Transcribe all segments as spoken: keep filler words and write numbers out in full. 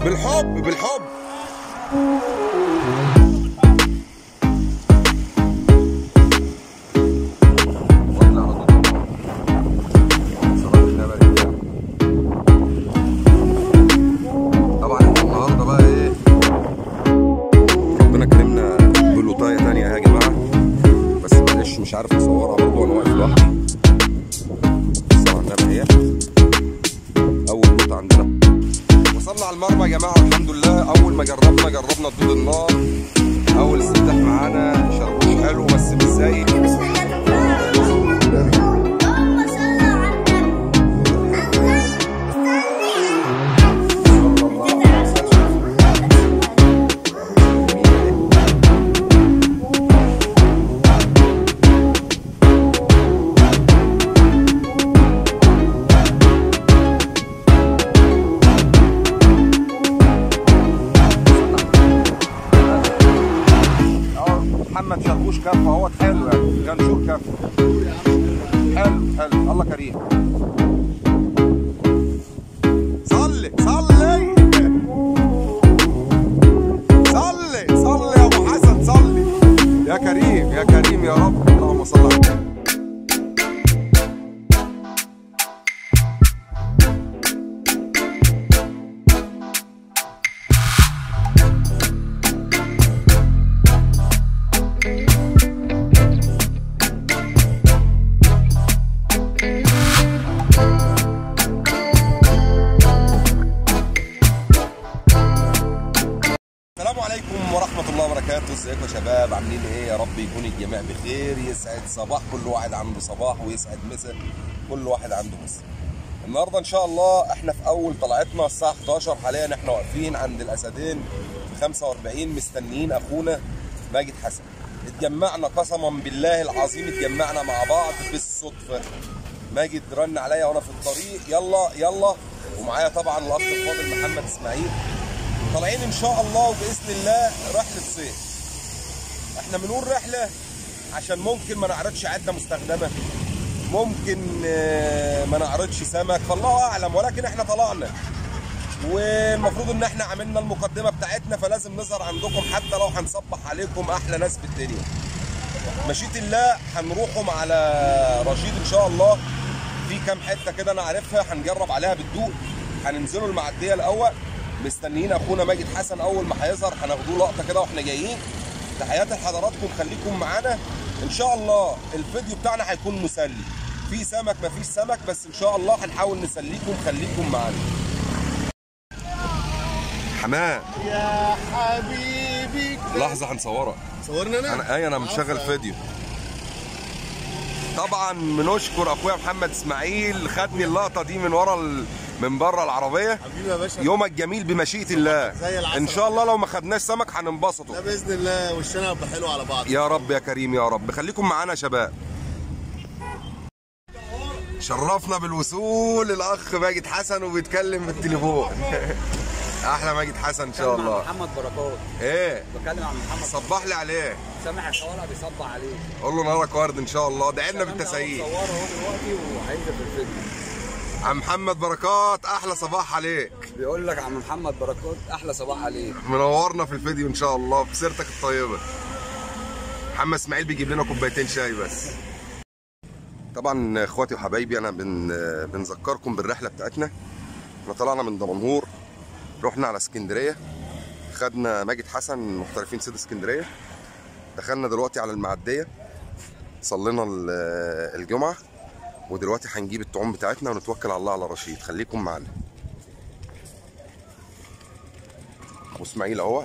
بالحب بالحب. طبعا النهارده بقى ايه، ربنا كرمنا بلوطايه تانية يا جماعه، بس معلش مش عارف اصورها برضه وانا واقف لوحدي. بس النبي هي اول لوطه عندنا. وصلنا على المرمى يا جماعه الحمد لله. اول ما جربنا جربنا دود النار. اول استفتاح معانا شربوش حلو بس مش زي محمد شربوش كف اهوت حلو يعني، جنشور كف حلو حلو. الله كريم. صلي صلي صلي صلي يا ابو حسن، صلي يا كريم يا كريم يا رب. اللهم صل على النبي. السلام عليكم ورحمة الله وبركاته. ازيكم يا شباب، عاملين ايه؟ يا رب يكون الجميع بخير. يسعد صباح كل واحد عنده صباح، ويسعد مسا كل واحد عنده مسا. النهارده ان شاء الله احنا في اول طلعتنا الساعة حداشر حاليا. احنا واقفين عند الاسدين في خمسة وأربعين مستنيين اخونا ماجد حسن. اتجمعنا قسما بالله العظيم، اتجمعنا مع بعض بالصدفة. ماجد رن عليا وانا في الطريق، يلا يلا. ومعايا طبعا الاخ الفاضل محمد اسماعيل. طالعين ان شاء الله وباذن الله رحله صيد. احنا بنقول رحله عشان ممكن ما نعرضش عده مستخدمه، ممكن ما نعرضش سمك، فالله اعلم. ولكن احنا طلعنا والمفروض ان احنا عملنا المقدمه بتاعتنا، فلازم نظهر عندكم حتى لو هنصبح عليكم احلى ناس في الدنيا. مشيئة الله هنروحهم على رشيد ان شاء الله. في كام حته كده انا عارفها هنجرب عليها بالدوق. هننزلوا المعديه الاول، مستنيين اخونا ماجد حسن. اول ما هيظهر هناخدوه لقطه كده واحنا جايين. تحياتي لحضراتكم، خليكم معانا ان شاء الله. الفيديو بتاعنا هيكون مسلي، في سمك ما فيش سمك، بس ان شاء الله هنحاول نسليكم. خليكم معانا. حمام يا حبيبي لحظه هنصورها. صورنا انا؟ انا اي انا مشغل فيديو. طبعا بنشكر اخويا محمد اسماعيل، خدني اللقطه دي من ورا ال... من بره العربيه. حبيبي يا باشا، يومك جميل بمشيئه الله. زي العسل. ان شاء الله لو ما خدناش سمك هننبسطوا. لا باذن الله، وشنا هيبقى حلو على بعض يا رب يا كريم يا رب. خليكم معانا يا شباب. شرفنا بالوصول الاخ ماجد حسن وبيتكلم بالتليفون. احلى ماجد حسن ان شاء الله. محمد بركات. ايه بكلم عن محمد. صبح لي عليه. سامح الحوالة بيصبح عليه. قول له نهارك ورد ان شاء الله. ادعي لنا بالتسعيد. صوره اهو دلوقتي وهينزل في الفيديو. عم محمد بركات احلى صباح عليك. بيقول لك عم محمد بركات احلى صباح عليك. منورنا في الفيديو ان شاء الله بسيرتك الطيبه. محمد اسماعيل بيجيب لنا كوبايتين شاي بس. طبعا اخواتي وحبايبي، انا بن بنذكركم بالرحله بتاعتنا. احنا طلعنا من دمنهور، رحنا على اسكندريه، خدنا ماجد حسن محترفين صيد اسكندريه. دخلنا دلوقتي على المعديه، صلينا الجمعه، ودلوقتي هنجيب الطعوم بتاعتنا ونتوكل على الله على رشيد. خليكم معانا. ابو اسماعيل اهوت،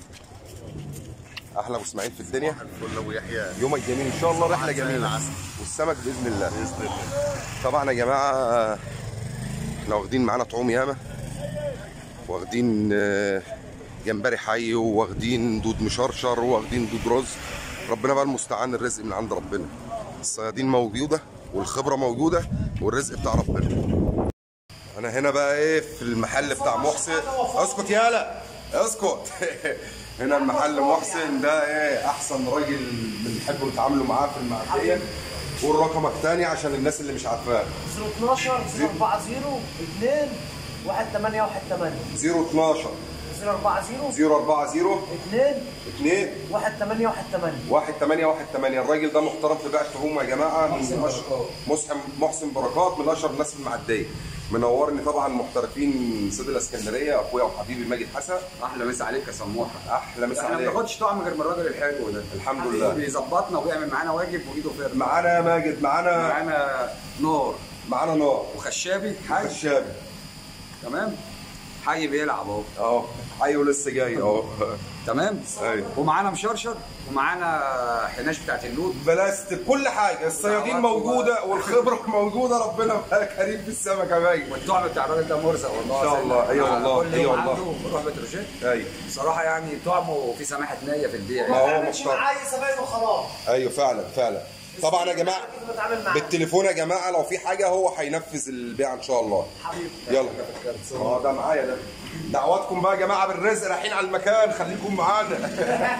احلى ابو اسماعيل في الدنيا. الفل ابو يحيى، يومك جميل ان شاء الله. رحله جميله والسمك باذن الله. باذن الله. طبعا يا جماعه احنا واخدين معانا طعوم ياما، واخدين جمبري حي، واخدين دود مشرشر، واخدين دود رز. ربنا بقى المستعان، الرزق من عند ربنا. الصيادين موجوده والخبره موجوده والرزق بتاع ربنا. انا هنا بقى ايه في المحل بتاع محسن. اسكت يالا اسكت. هنا المحل محسن ده ايه، احسن راجل بنحب نتعاملوا معاه في المعديه. قول رقمك تاني عشان الناس اللي مش عارفاه. صفر اتناشر صفر اربعة صفر اتنين واحد ثمانية واحد ثمانية صفر اتناشر صفر أربعة صفر صفر أربعة صفر اثنين اتنين واحد ثمانية واحد ثمانية واحد ثمانية واحد ثمانية. الراجل ده محترم في بيع التهوم يا جماعه، من محسن أش- بركات. محسن محسن بركات من اشهر الناس في المعديه. منورني طبعا محترفين صيد الاسكندريه، اخويا وحبيبي ماجد حسن. احلى مسا عليك يا سموحه. احلى مسا احنا ما عليك. بناخدش طعم غير من الراجل الحلو ده. الحمد حبيبي لله. بيظبطنا وبيعمل معانا واجب وايده فارغه. معانا ماجد، معانا معانا نار معانا نار وخشابي حي. خشابي تمام. حي بيلعب اهو. اهو حي ولسه جاي اهو. تمام. ايوه. ومعانا مشرشر ومعانا حناش بتاعت اللوت. بلاستيك كل حاجه، الصيادين موجوده والخبره موجوده، ربنا يبقى كريم في السمك يا ماجد. والطعم بتاع الراجل ده مرزق والله. إن شاء الله. أيوة والله. كل أيوة يوم والله. عنده بروح بتروجيت. ايوه بصراحه يعني طعمه في سماحه نيه في البيع. ما ما هو تعملش محترم. معايا زباين وخلاص. ايوه فعلا فعلا. طبعا يا جماعه كيف بتعامل معاه بالتليفون يا جماعه، لو في حاجه هو هينفذ البيع ان شاء الله. حبيبي. يلا اه ده معايا ده. دعواتكم بقى يا جماعه بالرزق، رايحين على المكان، خليكم معانا.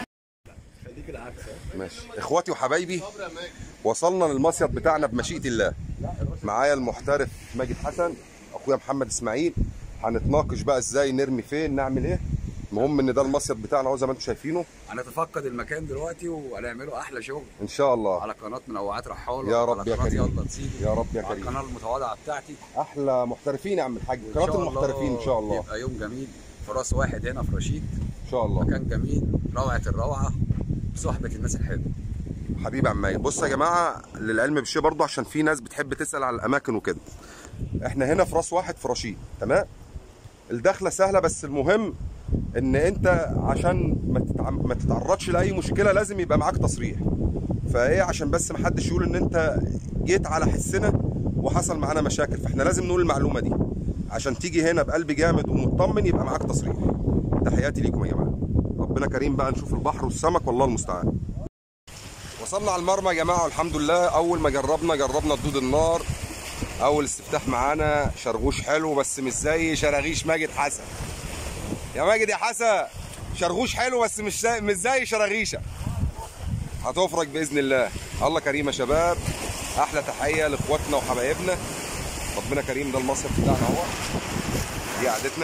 ماشي اخواتي وحبايبي، وصلنا للمصيد بتاعنا بمشيئه الله. معايا المحترف ماجد حسن، اخويا محمد اسماعيل. هنتناقش بقى ازاي نرمي فين، نعمل ايه. المهم ان ده المصيد بتاعنا اهو زي ما انتم شايفينه. هنتفقد المكان دلوقتي وهنعمله احلى شغل ان شاء الله. على قناه منوعات رحاله. يا رب على يا قناة كريم. يلا تسيدي. يا رب يا على كريم. القناه المتواضعه بتاعتي. احلى محترفين يا عم الحاج، إن قناه شاء الله المحترفين ان شاء الله. يبقى يوم جميل في راس واحد هنا في رشيد. ان شاء الله. مكان جميل روعه الروعه بصحبه الناس الحلوه. حبيبي عم ماجد، بصوا يا جماعه للعلم بالشيء برضه عشان في ناس بتحب تسال على الاماكن وكده. احنا هنا في راس واحد في رشيد، تمام. الدخله سهله، بس المهم ان انت عشان ما تتع... ما تتعرضش لاي مشكله لازم يبقى معاك تصريح. فايه عشان بس ما حدش يقول ان انت جيت على حسنا وحصل معانا مشاكل، فاحنا لازم نقول المعلومه دي عشان تيجي هنا بقلب جامد ومطمن، يبقى معاك تصريح. تحياتي ليكم يا جماعه، ربنا كريم بقى، نشوف البحر والسمك والله المستعان. وصلنا على المرمى يا جماعه والحمد لله. اول ما جربنا جربنا الدود النار، اول استفتاح معانا شرغوش حلو بس مش زي شراغيش ماجد حسن. يا ماجد يا حسن، شرغوش حلو بس مش زي مش زي شراغيشه. هتفرج باذن الله. الله كريم يا شباب، احلى تحيه لاخواتنا وحبايبنا، ربنا كريم. ده المصيف بتاعنا اهو، دي قعدتنا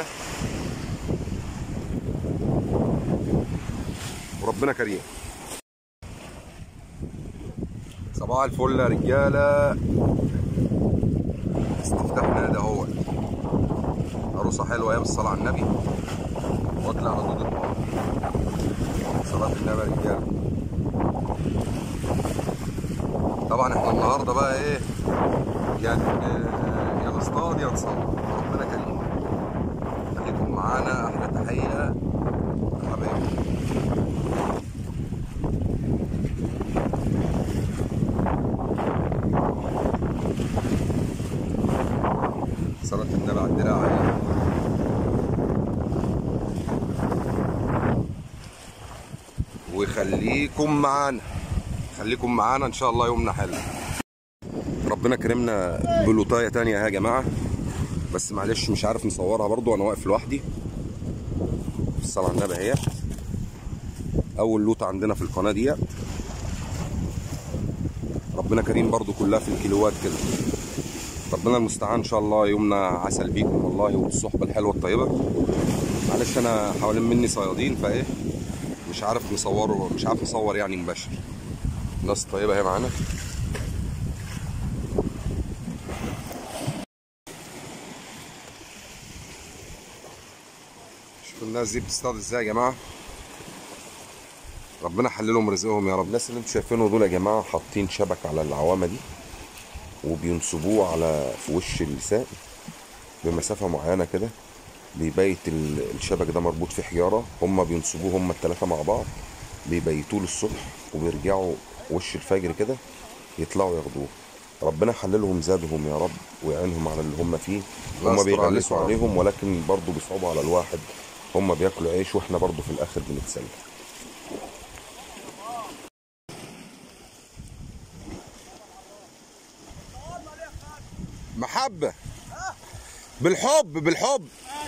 وربنا كريم. صباح الفل يا رجاله، استفتحنا ده اهو، عروسه حلوه ايام الصلاه على النبي، واطلع على ضد النار. صلاه النبي يا رجاله. طبعا احنا النهارده بقى ايه يعني، يا نصطاد يا نصطاد، ربنا كريم. خليكم معانا، احلى تحيه يا حبايبي. صلاة النبي على الدراع. وخليكم معانا، خليكم معانا ان شاء الله يومنا حلو. ربنا كرمنا بلوطايه تانية يا جماعه، بس معلش مش عارف نصورها برضو، انا واقف لوحدي. الصلاة على النبي اهي، اول لوطه عندنا في القناه ديت. ربنا كريم برضو، كلها في الكيلوات كده. ربنا المستعان. ان شاء الله يومنا عسل بيكم والله، والصحبه الحلوه الطيبه. معلش انا حوالين مني صيادين فايه مش عارف نصوره، مش عارف نصور يعني مباشر. ناس طيبه اهي معانا. شوفوا الناس دي بتصطاد ازاي يا جماعه، ربنا حللهم رزقهم يا رب. الناس اللي انتم شايفينه دول يا جماعه حاطين شبك على العوامه دي، وبينصبوه على في وش اللسان بمسافه معينه كده. بيبيت الشبك ده مربوط في حجاره، هم بينصبوه هم الثلاثه مع بعض، بيبيتوه للصبح وبيرجعوا وش الفجر كده يطلعوا ياخدوه. ربنا يحللهم زادهم يا رب ويعينهم على اللي هم فيه. هم بيغلسوا عليهم ولكن برضه بيصعبوا على الواحد. هم بياكلوا عيش واحنا برضه في الاخر بنتسلى. محبة بالحب بالحب.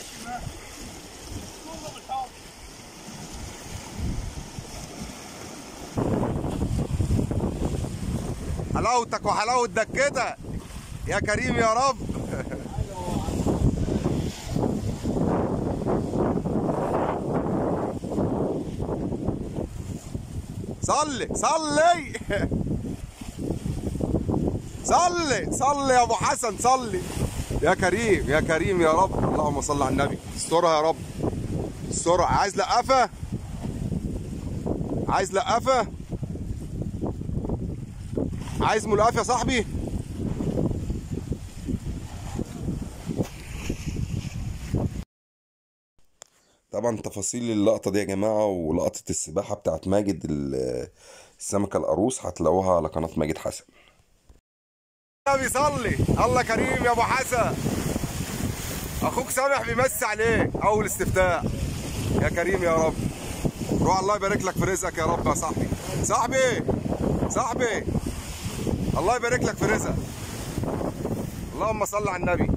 حلاوتك وحلاوة دكتك يا كريم يا رب. صلي صلي صلي صلي يا ابو حسن، صلي يا كريم يا كريم يا رب. اللهم صل على النبي. استرها يا رب، استرها. عايز لقافه؟ عايز لقافه؟ عايز ملقاف يا صاحبي؟ طبعا تفاصيل اللقطه دي يا جماعه ولقطه السباحه بتاعت ماجد السمكه القاروص هتلاقوها على قناه ماجد حسن. النبي صلي. الله كريم يا ابو حسن. اخوك سامح بيمسي عليك اول استفتاء. يا كريم يا رب. روح الله يبارك لك في رزقك يا رب يا صاحبي. صاحبي صاحبي الله يبارك لك في رزقك. اللهم صل على النبي.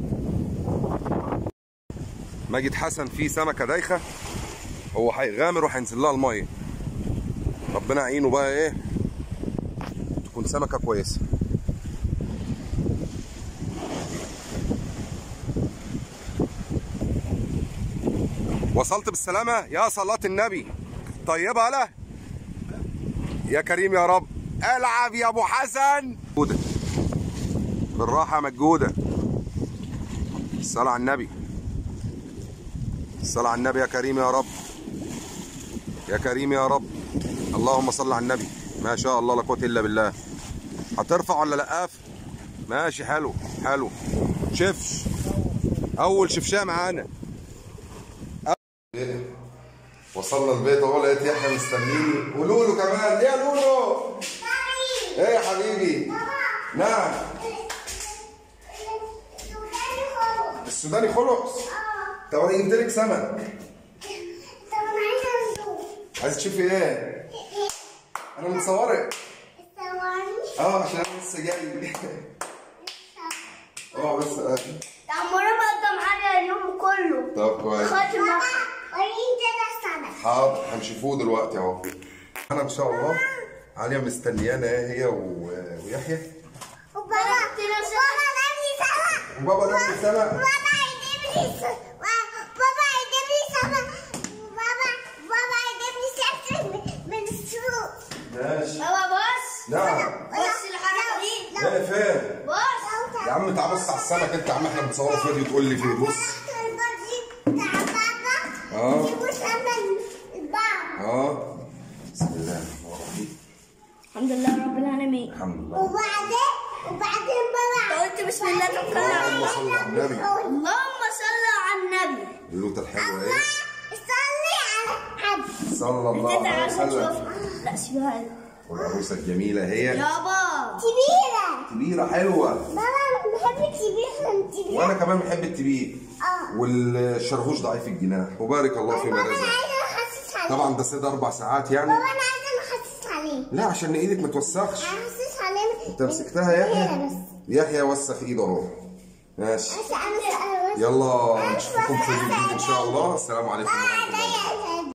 ماجد حسن فيه سمكه دايخه، هو هيغامر وهينزل لها الميه. ربنا يعينه بقى ايه تكون سمكه كويسه. وصلت بالسلامه يا صلاه النبي. طيبه هلا يا كريم يا رب. العب يا ابو حسن. مجوده بالراحه مجوده. الصلاه على النبي. الصلاة على النبي يا كريم يا رب. يا كريم يا رب. اللهم صل على النبي. ما شاء الله لا قوة إلا بالله. هترفع ولا لقاف؟ ماشي حلو حلو. شفش أول شفشاء معانا. وصلنا البيت أهو، لقيت يحيى مستنيني ولولو كمان. إيه يا لولو؟ إيه يا حبيبي؟ نعم. السوداني خلص. طب انا جبت لك سمك. طب انا عايزه اشوف. عايز تشوفي ايه؟ انا مصورك. ثواني. اه عشان انا لسه جاي. اه بس اه. طب مرة بقدم حاجة اليوم كله. طب كويس. خد بابا وريني كده السمك. حاضر هنشوفوه دلوقتي اهو. انا ان شاء الله عليا مستنيانا هي و... ويحيى. وبابا وبابا جاب لي سمك. وبابا جاب لي سمك. بابا هيجيب لي سمك. بابا هيجيب لي سمك. بابا بابا هيجيب لي سمك من السوق. ماشي. بابا بص. نعم. بص الحركة دي. ايه فين؟ بص. يا عم تعال بص على السمك انت. يا عم احنا بنصور فيديو تقول لي فيه. بص. اه. اه. بسم الله الرحمن الرحيم. الحمد لله رب العالمين. الحمد لله. وبعدين وبعدين بابا قلت بسم الله توكلنا على اللهم الله. صل على النبي. اللهم صل على النبي. اللوته الحلوه ايه؟ صلي على الحبيب. صلى الله عليه وسلم. لا سيبها. والعروسه الجميله هي يابا كبيرة. كبيره حلوه. بابا انا بحب الكبير الكبير. وانا كمان بحب الكبير. اه. والشرهوش ضعيف الجناح. وبارك الله فيما بابا انا رزق. عايزه احسس عليه. طبعا ده صيد اربع ساعات يعني. بابا انا عايزه احسس عليه. لا عشان ايدك ما توسخش. احسس عليه. انت مسكتها يا يحيى؟ بس. يحيى وسخ ايده اهو. ماشي. بس انا يلا نشوفكم في فيديو جديد ان شاء الله. السلام عليكم ورحمه الله وبركاته.